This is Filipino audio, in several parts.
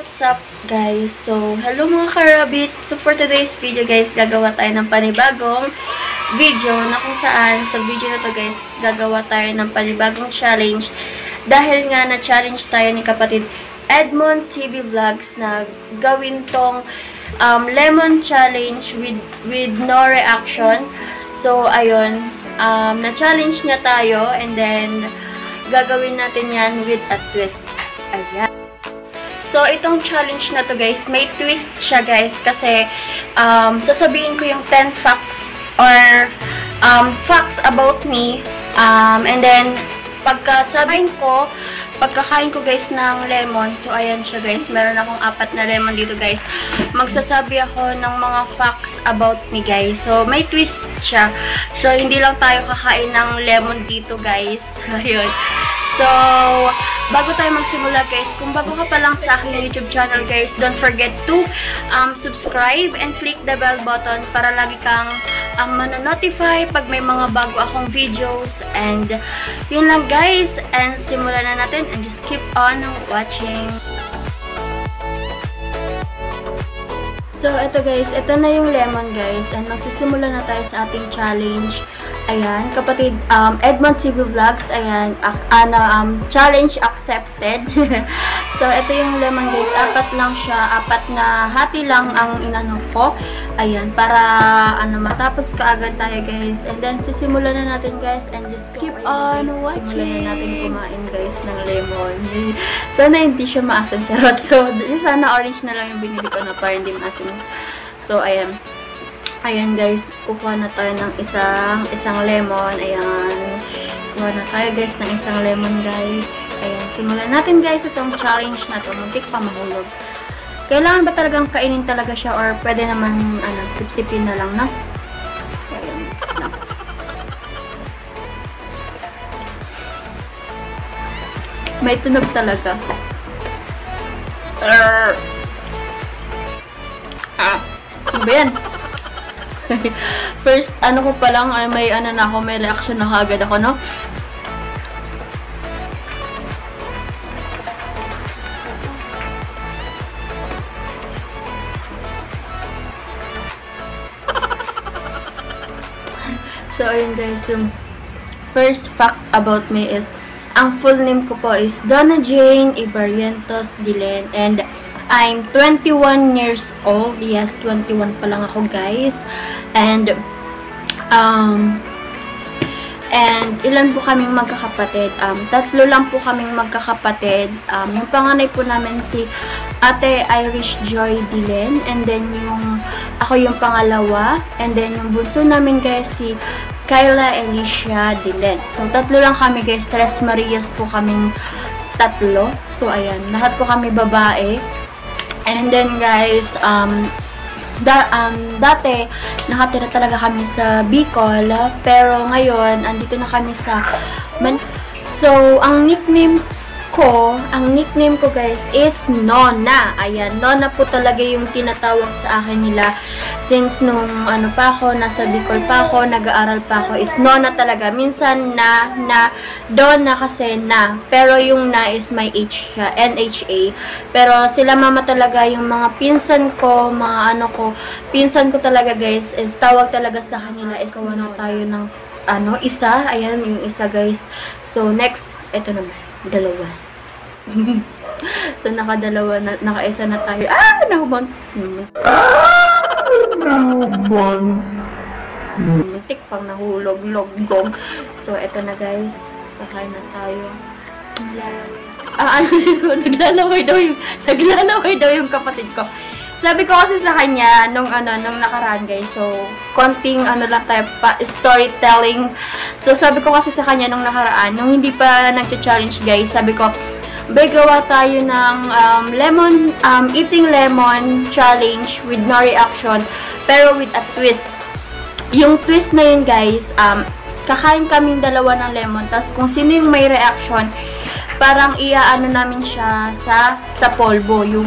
what's up guys? So, hello mga karabit! So, for today's video guys, gagawa tayo ng panibagong video na kung saan sa video na to guys, gagawa tayo ng panibagong challenge dahil nga na-challenge tayo ni kapatid Edmond TV Vlogs na gawin tong lemon challenge with no reaction. So, ayun, na-challenge niya tayo and then gagawin natin yan with a twist. Ayan. So, itong challenge na to guys, may twist siya guys kasi sasabihin ko yung 10 facts or facts about me and then pagkasabihin ko, pagkakain ko guys ng lemon, so ayan siya guys, meron akong 4 na lemon dito guys, magsasabi ako ng mga facts about me guys. So, may twist siya. So, hindi lang tayo kakain ng lemon dito guys. Ayun. So, bago tayo magsimula guys, kung bago ka pa lang sa aking YouTube channel guys, don't forget to subscribe and click the bell button para lagi kang manonotify pag may mga bago akong videos. And yun lang guys, and simulan na natin and just keep on watching. So, ito guys, ito na yung lemon guys, and magsisimula na tayo sa ating challenge. Ayan, kapatid Edmond TV Vlogs, ayan, challenge accepted. So, ito yung lemon guys, 4 lang siya, 4 na hati lang ang inano ko. Ayan, para matapos kaagad tayo guys. And then, sisimulan na natin guys, and just keep on watching. Sisimulan na natin kumain guys ng lemon. Sana hindi siya maasin, charot. So, sana orange na lang yung binili ko na para hindi maasin. So, ayan. Ayan guys, kukuha na tayo ng isang lemon. Ayan. Kukuha na tayo guys ng isang lemon guys. Ayan, simulan natin guys itong challenge na to. Muntik pa mahulog. Kailangan ba talagang kainin talaga siya or pwede naman sipsipin na lang, no? Ayan. May tunog talaga. Ano ba yan? First, ko pa lang, may may reaction na agad ako, no? So, ayun guys, yung first fact about me is, ang full name ko po is Donna Jane Ibarrientos Dilen, and I'm 21 years old. Yes, 21 pa lang ako guys. And ilan po kaming magkakapatid? 3 lang po kaming magkakapatid. Yung panganay po namin si Ate Irish Joy Dilen, and then ako yung pangalawa, and then yung bunso namin guys si Kyla Alicia Dilen. So 3 lang kami guys, 3 Marias po kaming 3. So ayan, lahat po kami babae. And then guys, dati nakatira talaga kami sa Bicol, pero ngayon andito na kami sa So, ang nickname ko guys is Nona. Ayan, Nona po talaga yung tinatawag sa akin nila. Since nung pa ako, nasa Bicol pa ako, nag-aaral pa ako, is Nona talaga. Minsan Donna kasi na. Pero yung na is may H siya, NHA. Pero sila mama talaga, yung mga pinsan ko, pinsan ko talaga guys, is tawag talaga sa kanila is Nona. Tayo ng isa. Ayan, yung isa guys. So, next, ito naman. 2. So, naka-isa na tayo. Nahubon. Muntik pang nahulog, loggog. So, eto na guys. Kakain na tayo. Naglalaway daw yung kapatid ko. Sabi ko kasi sa kanya, nung nakaraan guys, so, konting lang tayo pa, storytelling. So, sabi ko kasi sa kanya nung nakaraan, nung hindi pa nag-challenge guys, sabi ko, gawa tayo ng eating lemon challenge with no reaction, pero with a twist. Yung twist na yun guys, kakain kaming 2 ng lemon, tas kung sino yung may reaction, parang namin siya sa polvo, yung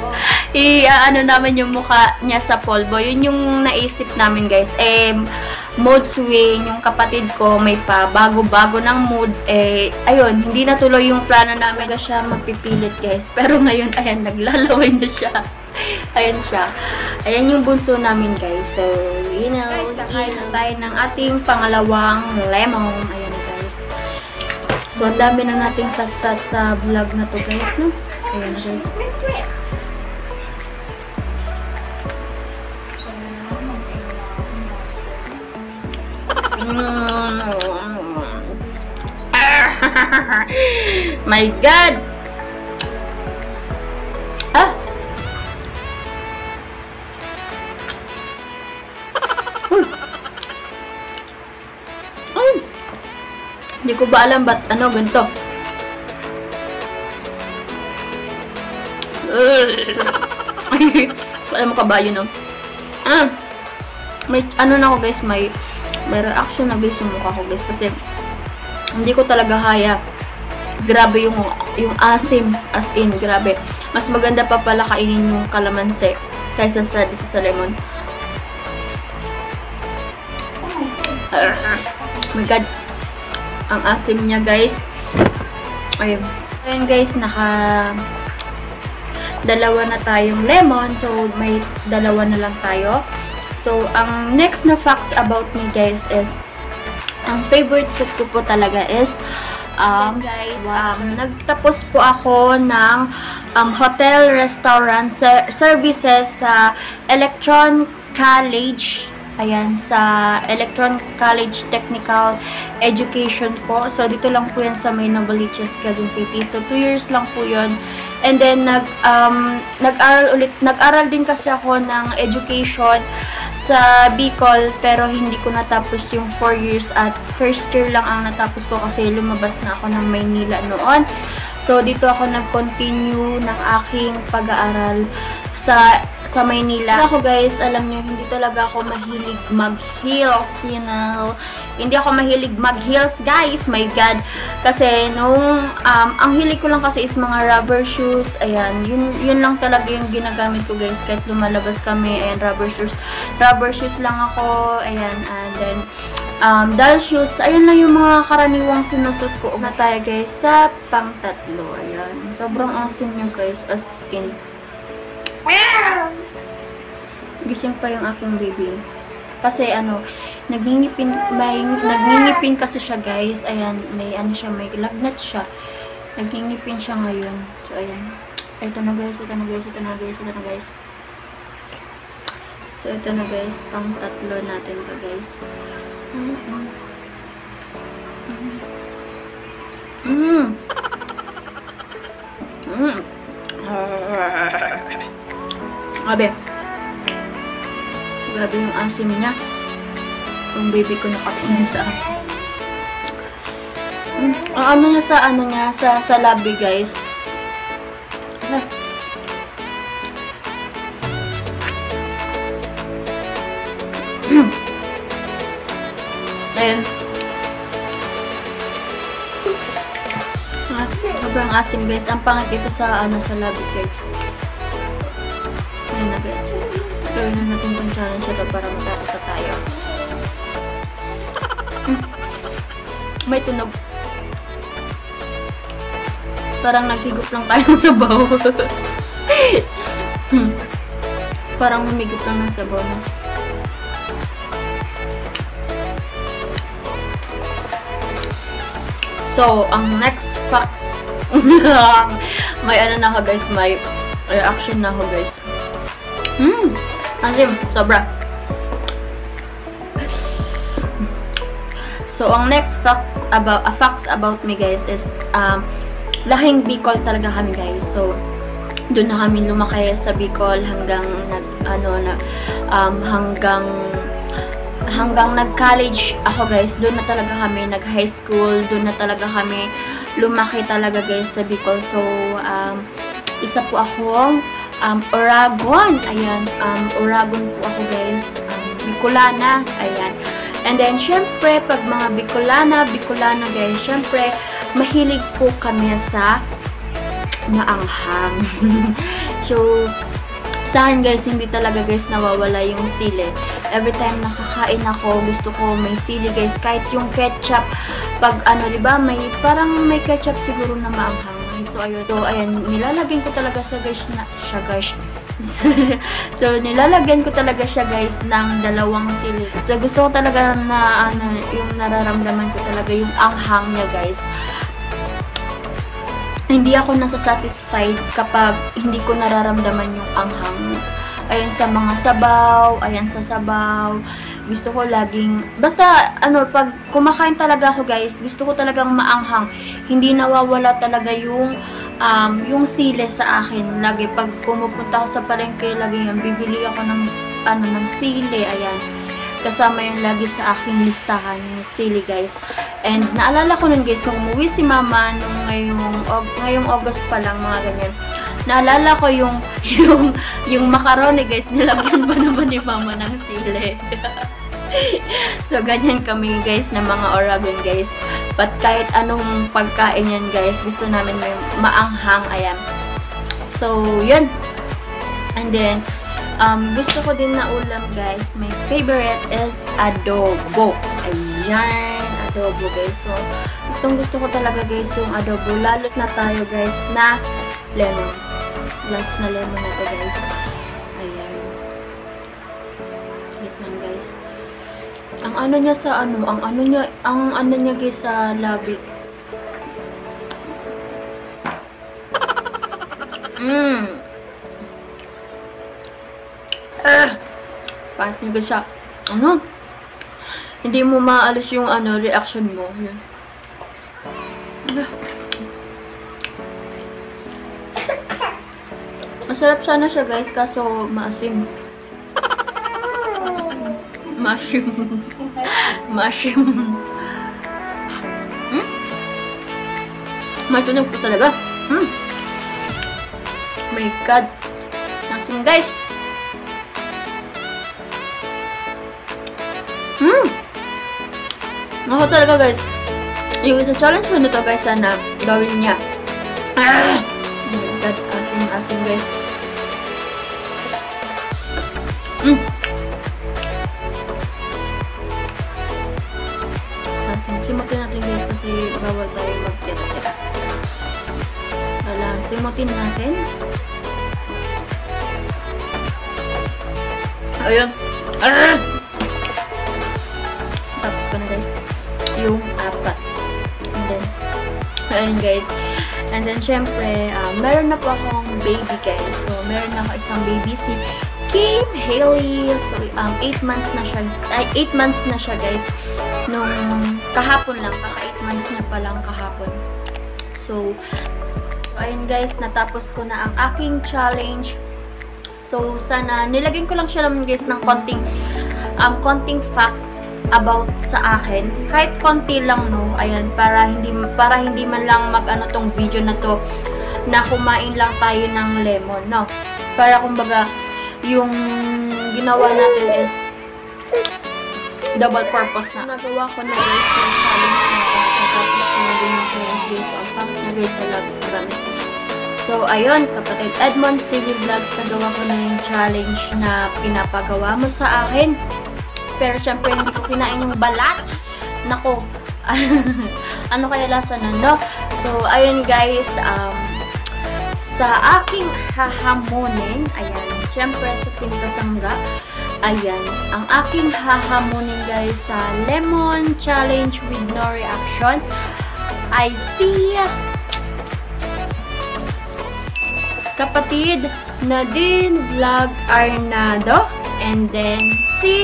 namin yung mukha niya sa polvo. Yun yung naisip namin guys. mood swing. Yung kapatid ko may pa bago-bago ng mood. Ayun, hindi natuloy yung plano namin na siya magpipilit, guys. Pero ngayon, ayan, naglalaway na siya. Ayan siya. Ayan yung bunso namin, guys. So, you know, guys, kakain na tayo ng ating pangalawang lemon. Ayan, guys. So, ang dami na nating sat-sat sa vlog na to, guys, no? Ayan, guys. My God! Ah! Hindi ko ba alam ba't ano ganito. Alam mo kabayo, no? May ano na ako, guys, may reaction na, guys, yung mukha ko, guys, kasi hindi ko talaga kaya. Grabe yung asim, as in, grabe. Mas maganda pa pala kainin yung kalamansi kaysa dito sa lemon. Oh my God. Ang asim niya, guys. Ayun. Ayun, guys, dalawa na tayong lemon. So, may dalawa na lang tayo. So, ang next na facts about me, guys, is ang favorite food ko po talaga is nagtapos po ako ng hotel restaurant services sa Electron College. Ayan, sa Electron College Technical Education po. So, dito lang po yan sa may Novaliches, Quezon City. So, 2 years lang po yun. And then, nag-aral din kasi ako ng education sa Bicol, pero hindi ko natapos yung 4 years at first year lang ang natapos ko kasi lumabas na ako ng Maynila noon. So, dito ako nag-continue ng aking pag-aaral sa Maynila. Ako, guys, alam niyo, hindi talaga ako mahilig mag-heels, you know. Hindi ako mahilig mag-heels, guys. My God. Kasi, ang hilig ko lang kasi is mga rubber shoes. Ayan, yun lang talaga yung ginagamit ko, guys. Kahit lumalabas kami, ayan, rubber shoes. Rubber shoes lang ako, ayan, and then, doll shoes. Ayun lang yung mga karaniwang sinusot ko. Na tayo, guys, sa pang-tatlo. Ayan. Sobrang awesome niya, guys, as in. Gising pa yung aking baby. Kasi nagngingipin kasi siya, guys. Ayan, may may lagnat siya. Nagngingipin siya ngayon. So ayan. Ito na, guys. So ito na, guys, pang tatlo natin to, guys. Grabe yung asim niya. Yung baby ko nakatingin sa akin. Ang sa labi, guys. Ayan. Sobrang asim, guys. Ang pangit ito sa labi, guys. Ayan na, guys. Gawin na natin itong challenge ito para matapos na tayo. May tunog. Parang naghigop lang tayo ng sabaw. Parang humigop lang ng sabaw na. So, ang next facts. May na ako, guys. May reaction na ako, guys. Asim, sobra. So, ang next facts about me, guys, is lahing Bicol talaga kami, guys. So, doon na kami lumaki sa Bicol hanggang hanggang nag-college ako, guys. Doon na talaga kami nag-high school, doon na talaga kami lumaki talaga, guys, sa Bicol. So, isa po akong Oragon. Ayan, Oragon po ako, guys. Bicolana. Ayan. And then, syempre, pag mga Bicolana, guys, syempre, mahilig po kami sa maanghang. So, Sa akin guys, hindi talaga guys nawawala yung sili. Every time nakakain ako, gusto ko may sili guys. Kahit yung ketchup, pag ano, diba, may, parang may ketchup siguro na maanghang. So ayun, nilalagyan ko talaga sa guys na, siya guys. So, nilalagyan ko talaga siya guys ng 2 sili. So, gusto ko talaga na ano, yung nararamdaman ko talaga yung anghang niya guys. Hindi ako nasa-satisfied kapag hindi ko nararamdaman yung anghang. Ayan sa mga sabaw, ayan sa sabaw. Gusto ko laging, basta ano, pag kumakain talaga ako guys, gusto ko talagang maanghang. Hindi nawawala talaga yung sili sa akin. Lagi pag pumupunta ako sa palengke, lagi yan, bibili ako ng sili, ayan. Kasama yung lagi sa aking listahan, yung sili guys. And naalala ko nun guys, nung umuwi si mama, nung ngayong August pa lang, mga ganyan. Naalala ko yung macaroni guys, nilagyan ba naman ni mama ng sili. So, ganyan kami guys na mga Oragon guys. But kahit anong pagkain yan guys, gusto namin may maanghang, ayan. So, yun. And then, gusto ko din na ulam guys, my favorite is adobo. Ayan, adobo guys. So, gusto ko talaga guys yung adobo. Lalot na tayo guys na lemon. Last na lemon na to guys. Ayan. Wait lang guys. Ang ano niya sa ano, ang ano niya guys sa labi. Pahit niya guys siya. Ano? Hindi mo maalis yung ano, reaction mo. Yan. Masarap sana siya guys, kaso maasim. Maasim. May tunog po talaga. My God. Maasim guys. Ako talaga guys. Yung isa challenge ko nito guys, sana gawin niya. Oh my God, asim guys. Asim. Simutin natin guys kasi bawal tayo magtira-tira. Wala, simutin natin. Ayun. Tapos ko na guys yung 4. And then, ayun guys. And then, syempre, meron na po akong baby guys. So, meron na ako isang baby, si Kim Hailey. So, 8 months na siya. 8 months na siya guys. Nung kahapon lang. Kaka 8 months niya pa lang kahapon. So, ayun guys. Natapos ko na ang aking challenge. So, sana, nilagyan ko lang siya naman guys ng konting facts about sa akin. Kahit konti lang, no. Ayan, para hindi man lang mag-ano tong video na to, na kumain lang tayo ng lemon, no. Para kumbaga, yung ginawa natin is double purpose na. Nagawa ko na guys yung challenge na ito. Tapos ko na din yung guys. So, ang pangit na guys sa love. Promise. So, ayun, kapatid Edmond TV Vlogs, nagawa ko na yung challenge na pinapagawa mo sa akin. Pero syempre, hindi ko kinain yung balat. Nako, ano kaya lasa na, no? So, ayun guys, sa aking hahamonin, ayan, syempre sa Timpasangga, ayan, ang aking hahamonin guys sa Lemon Challenge with no reaction, I see kapatid Nadine Vlog Arnado, and then si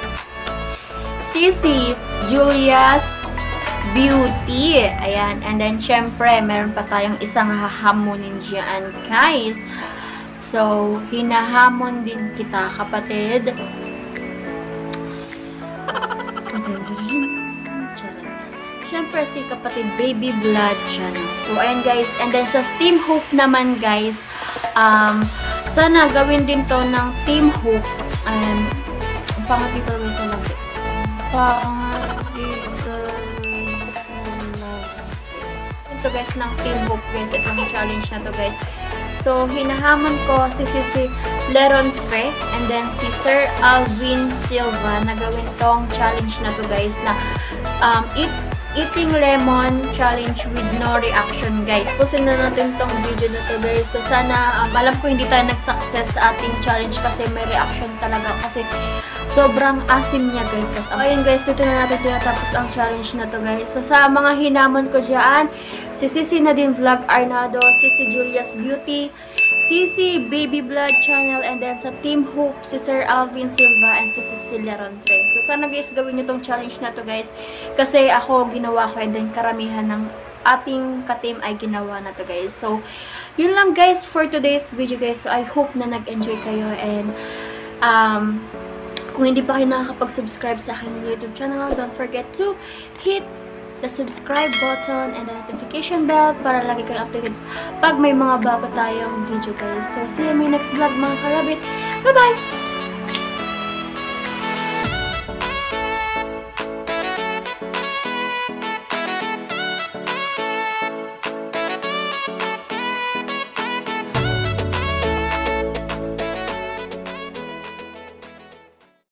Julia's Beauty. Ayan. And then, syempre, meron pa tayong isang hahamonin dyan, guys. So, hinahamon din kita, kapatid. Syempre, si kapatid Baby Blood Channel. So, ayan, guys. And then, sa Team Hope naman, guys, sana gawin din to ng Team Hope. Ang pangat dito guys sa labi. Ito guys ng Team Hope guys, itong challenge na to guys. So hinahamon ko si Leron Fe, and then si Sir Alvin Silva na gawin tong challenge na to guys na eating lemon challenge with no reaction guys. Pusin na natin tong video na to guys. So sana, alam ko hindi tayo nag-success sa ating challenge kasi may reaction talaga kasi sobrang asim niya guys. So ayun guys, dito na natin tinatapos ang challenge na to guys. So sa mga hinamon ko dyan, si Sisi Nadine Vlog Arnado, Sisi Julia's Beauty, Sisi Baby Blood Channel, and then sa Team Hope, si Sir Alvin Silva, and si Cecilia Ronfe. So, sana guys, gawin nyo tong challenge na to guys. Kasi ako, ginawa ko, and then karamihan ng ating ka-team ay ginawa na to guys. So, yun lang guys for today's video guys. So, I hope na nag-enjoy kayo, and kung hindi pa kayo nakakapag-subscribe sa aking YouTube channel, don't forget to hit the subscribe button and the notification bell para lagi kayong updated pag may mga bago tayong video guys. So, see you in my next vlog mga karabit. Bye-bye!